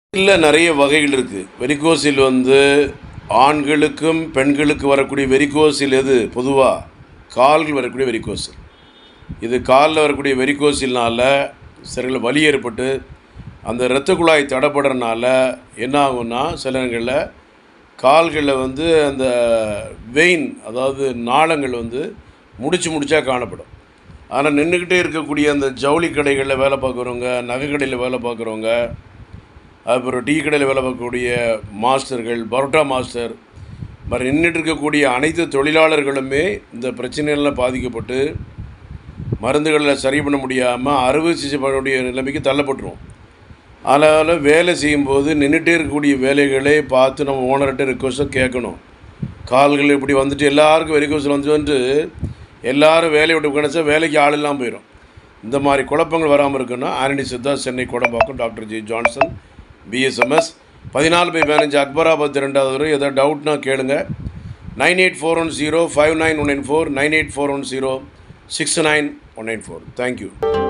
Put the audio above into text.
இல்ல நிறைய வகைகள் இருக்குது. வெரிகோசில் ஆண்களுக்கும் பெண்களுக்கு வரக்கூடிய வெரிகோசில் எது பொதுவாக கால்கள் வரக்கூடிய வெரிகோசில். இது காலில் வரக்கூடிய வெரிகோசில்னால் சிலர்கள் வலி ஏற்பட்டு அந்த இரத்த குழாய் தடைப்படுறதுனால என்ன ஆகும்னா சில நேரங்களில் கால்களில் அந்த வெயின் அதாவது நாளங்கள் முடிச்சா காணப்படும். ஆனால் நின்றுக்கிட்டே இருக்கக்கூடிய அந்த ஜவுளி கடைகளில் வேலை பார்க்குறவங்க, நகை கடையில் வேலை பார்க்குறவங்க, அப்புறம் டீ கடையில் வேலை பார்க்கக்கூடிய மாஸ்டர்கள், பரோட்டா மாஸ்டர் மாதிரி நின்றுட்டு இருக்கக்கூடிய அனைத்து தொழிலாளர்களுமே இந்த பிரச்சனைகளில் பாதிக்கப்பட்டு மருந்துகளில் சரி பண்ண முடியாமல் அறுவை சிகிச்சை பண்ணக்கூடிய நிலைமைக்கு தள்ளப்பட்டுருவோம். அதனால் வேலை செய்யும்போது நின்றுட்டே இருக்கக்கூடிய வேலைகளை பார்த்து நம்ம ஓனர்கிட்ட ரிக்வஸ்ட்டாக கேட்கணும். கால்கள் இப்படி எல்லாருக்கும் வெரிகோஸ் வந்துட்டு எல்லோரும் வேலையை விட்டு கிடச்சா வேலைக்கு ஆள் இல்லாமல் போயிடும். இந்த மாதிரி குழப்பங்கள் வராமல் இருக்குன்னா Arani Siddha, Chennai Kodambakkam, doctor G Johnson, BSMS 14/15 Akbarabad 2வது. எதாவது டவுட்னா கேளுங்க. 9841059194 9841069194. தேங்க்யூ.